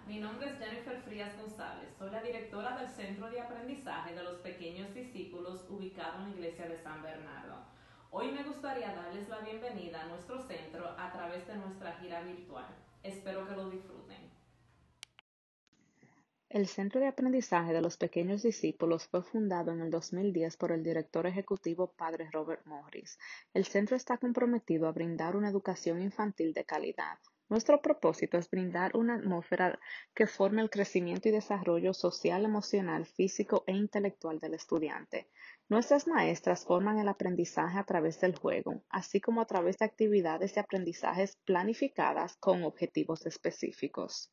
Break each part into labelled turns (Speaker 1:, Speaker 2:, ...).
Speaker 1: mi nombre es Jennifer Frías González, soy la directora del Centro de Aprendizaje de los Pequeños Discípulos ubicado en la Iglesia de San Bernardo. Hoy me gustaría darles la bienvenida a nuestro centro a través de nuestra gira virtual. Espero que lo disfruten.
Speaker 2: El Centro de Aprendizaje de los Pequeños Discípulos fue fundado en el 2010 por el director ejecutivo Padre Robert Morris. El centro está comprometido a brindar una educación infantil de calidad. Nuestro propósito es brindar una atmósfera que forme el crecimiento y desarrollo social, emocional, físico e intelectual del estudiante. Nuestras maestras forman el aprendizaje a través del juego, así como a través de actividades de aprendizajes planificadas con objetivos específicos.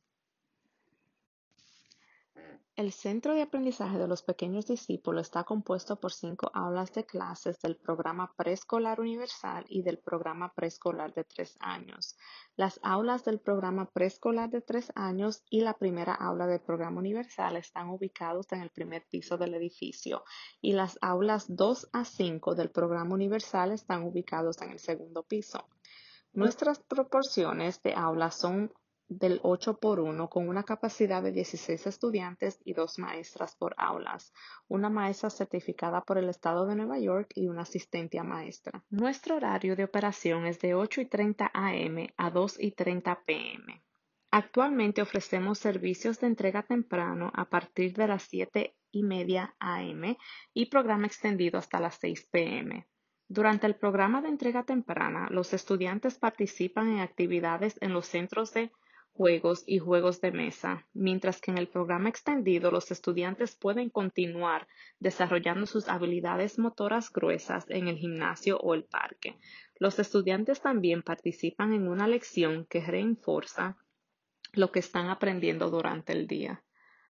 Speaker 2: El Centro de Aprendizaje de los Pequeños Discípulos está compuesto por 5 aulas de clases del programa preescolar universal y del programa preescolar de 3 años. Las aulas del programa preescolar de 3 años y la primera aula del programa universal están ubicados en el primer piso del edificio y las aulas 2 a 5 del programa universal están ubicados en el segundo piso. Nuestras proporciones de aulas son del 8 por 1 con una capacidad de 16 estudiantes y 2 maestras por aulas, una maestra certificada por el Estado de Nueva York y una asistente maestra. Nuestro horario de operación es de 8:30 a.m. a 2:30 p.m. Actualmente ofrecemos servicios de entrega temprano a partir de las 7:30 a.m. y programa extendido hasta las 6 p.m. Durante el programa de entrega temprana, los estudiantes participan en actividades en los centros de juegos y juegos de mesa, mientras que en el programa extendido los estudiantes pueden continuar desarrollando sus habilidades motoras gruesas en el gimnasio o el parque. Los estudiantes también participan en una lección que refuerza lo que están aprendiendo durante el día.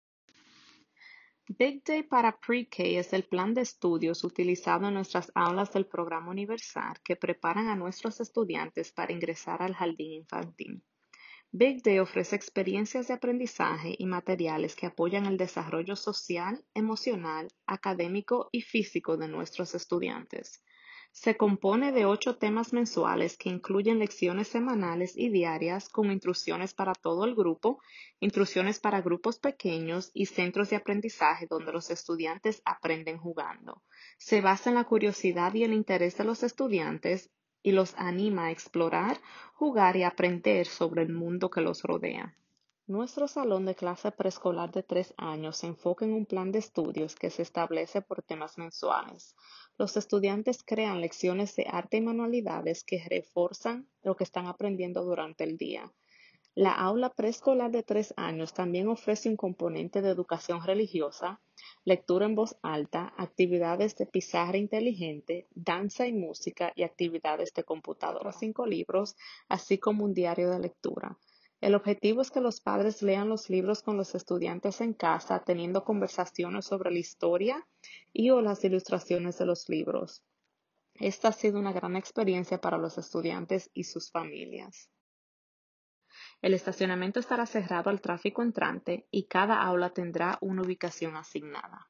Speaker 2: Big Day para Pre-K es el plan de estudios utilizado en nuestras aulas del programa universal que preparan a nuestros estudiantes para ingresar al jardín infantil. Big Day ofrece experiencias de aprendizaje y materiales que apoyan el desarrollo social, emocional, académico y físico de nuestros estudiantes. Se compone de 8 temas mensuales que incluyen lecciones semanales y diarias con instrucciones para todo el grupo, instrucciones para grupos pequeños y centros de aprendizaje donde los estudiantes aprenden jugando. Se basa en la curiosidad y el interés de los estudiantes y los anima a explorar, jugar y aprender sobre el mundo que los rodea. Nuestro salón de clase preescolar de 3 años se enfoca en un plan de estudios que se establece por temas mensuales. Los estudiantes crean lecciones de arte y manualidades que refuerzan lo que están aprendiendo durante el día. La aula preescolar de 3 años también ofrece un componente de educación religiosa, lectura en voz alta, actividades de pizarra inteligente, danza y música y actividades de computadora. 5 libros, así como un diario de lectura. El objetivo es que los padres lean los libros con los estudiantes en casa, teniendo conversaciones sobre la historia y o las ilustraciones de los libros. Esta ha sido una gran experiencia para los estudiantes y sus familias. El estacionamiento estará cerrado al tráfico entrante y cada aula tendrá una ubicación asignada.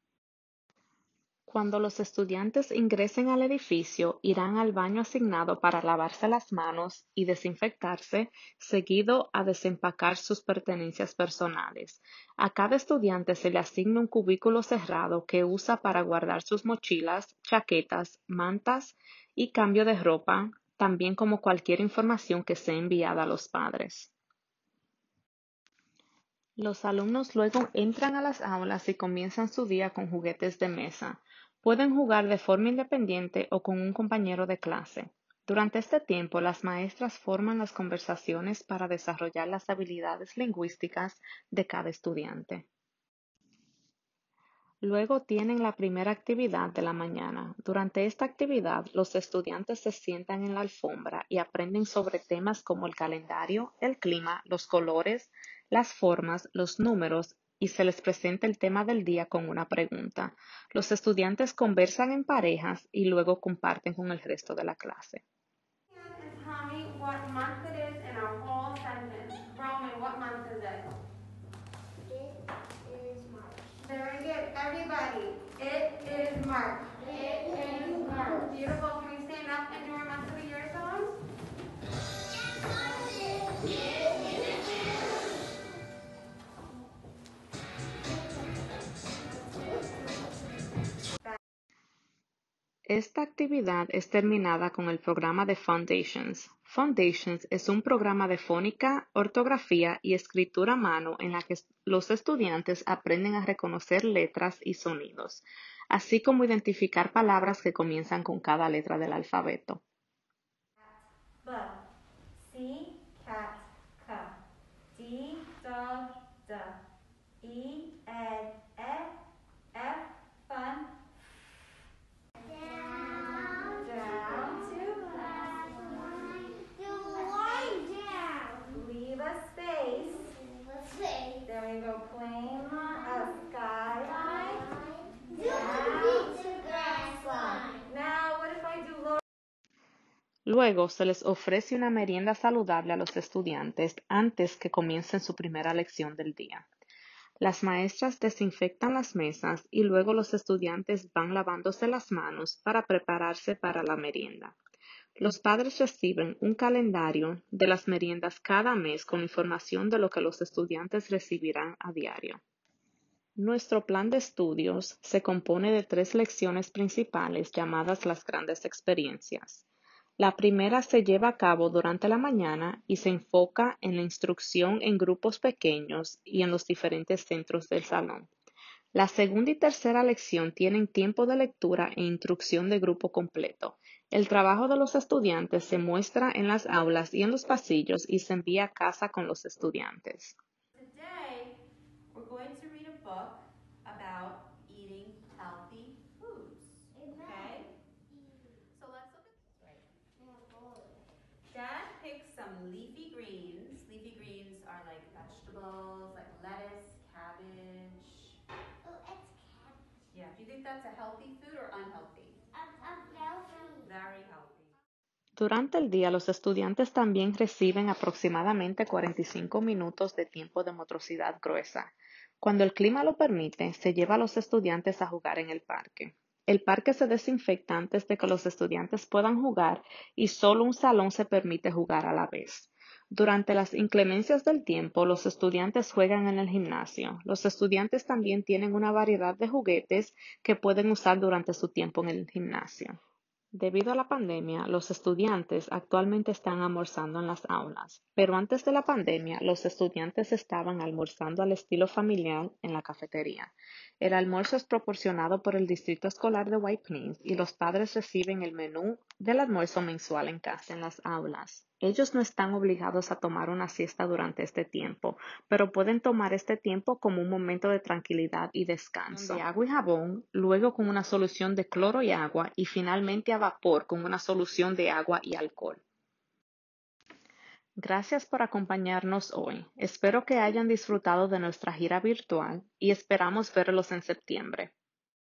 Speaker 2: Cuando los estudiantes ingresen al edificio, irán al baño asignado para lavarse las manos y desinfectarse, seguido a desempacar sus pertenencias personales. A cada estudiante se le asigna un cubículo cerrado que usa para guardar sus mochilas, chaquetas, mantas y cambio de ropa, también como cualquier información que sea enviada a los padres. Los alumnos luego entran a las aulas y comienzan su día con juguetes de mesa. Pueden jugar de forma independiente o con un compañero de clase. Durante este tiempo, las maestras forman las conversaciones para desarrollar las habilidades lingüísticas de cada estudiante. Luego tienen la primera actividad de la mañana. Durante esta actividad, los estudiantes se sientan en la alfombra y aprenden sobre temas como el calendario, el clima, los colores, las formas, los números y se les presenta el tema del día con una pregunta. Los estudiantes conversan en parejas y luego comparten con el resto de la clase.
Speaker 3: And tell me what month it is in our whole sentence. Roman, what month is it?
Speaker 4: It is March.
Speaker 3: Very good. Everybody, it is March.
Speaker 4: It is March.
Speaker 3: Beautiful. Can we stand up and do our month of the year songs?
Speaker 2: Esta actividad es terminada con el programa de Foundations. Foundations es un programa de fónica, ortografía y escritura a mano en la que los estudiantes aprenden a reconocer letras y sonidos, así como identificar palabras que comienzan con cada letra del alfabeto.
Speaker 5: B, C, cat, C, D, dog, D, E, egg, F, fun, down to leave a space. There we go, plane, a skyline. Now, what if I do lower?
Speaker 2: Luego se les ofrece una merienda saludable a los estudiantes antes que comiencen su primera lección del día. Las maestras desinfectan las mesas y luego los estudiantes van lavándose las manos para prepararse para la merienda. Los padres reciben un calendario de las meriendas cada mes con información de lo que los estudiantes recibirán a diario. Nuestro plan de estudios se compone de 3 lecciones principales llamadas las grandes experiencias. La primera se lleva a cabo durante la mañana y se enfoca en la instrucción en grupos pequeños y en los diferentes centros del salón. La segunda y tercera lección tienen tiempo de lectura e instrucción de grupo completo. El trabajo de los estudiantes se muestra en las aulas y en los pasillos y se envía a casa con los estudiantes.
Speaker 5: Today, we're going to read a book about eating healthy foods. Okay? So let's look at Dad picked some leafy greens. Leafy greens are like vegetables, like lettuce, cabbage. Yeah, do you think that's a healthy food or unhealthy? Very healthy.
Speaker 2: Durante el día, los estudiantes también reciben aproximadamente 45 minutos de tiempo de motricidad gruesa. Cuando el clima lo permite, se lleva a los estudiantes a jugar en el parque. El parque se desinfecta antes de que los estudiantes puedan jugar y solo un salón se permite jugar a la vez. Durante las inclemencias del tiempo, los estudiantes juegan en el gimnasio. Los estudiantes también tienen una variedad de juguetes que pueden usar durante su tiempo en el gimnasio. Debido a la pandemia, los estudiantes actualmente están almorzando en las aulas, pero antes de la pandemia, los estudiantes estaban almorzando al estilo familiar en la cafetería. El almuerzo es proporcionado por el Distrito Escolar de White Plains y los padres reciben el menú del almuerzo mensual en casa en las aulas. Ellos no están obligados a tomar una siesta durante este tiempo, pero pueden tomar este tiempo como un momento de tranquilidad y descanso. De agua y jabón, luego con una solución de cloro y agua y finalmente a vapor con una solución de agua y alcohol. Gracias por acompañarnos hoy. Espero que hayan disfrutado de nuestra gira virtual y esperamos verlos en septiembre.